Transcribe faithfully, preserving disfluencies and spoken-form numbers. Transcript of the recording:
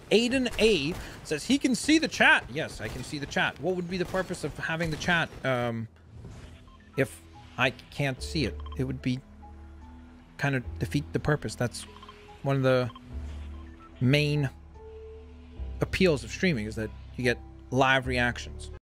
Aiden A says he can see the chat. Yes, I can see the chat. What would be the purpose of having the chat um, if I can't see it? It would be kind of defeat the purpose. That's one of the main appeals of streaming, is that you get live reactions.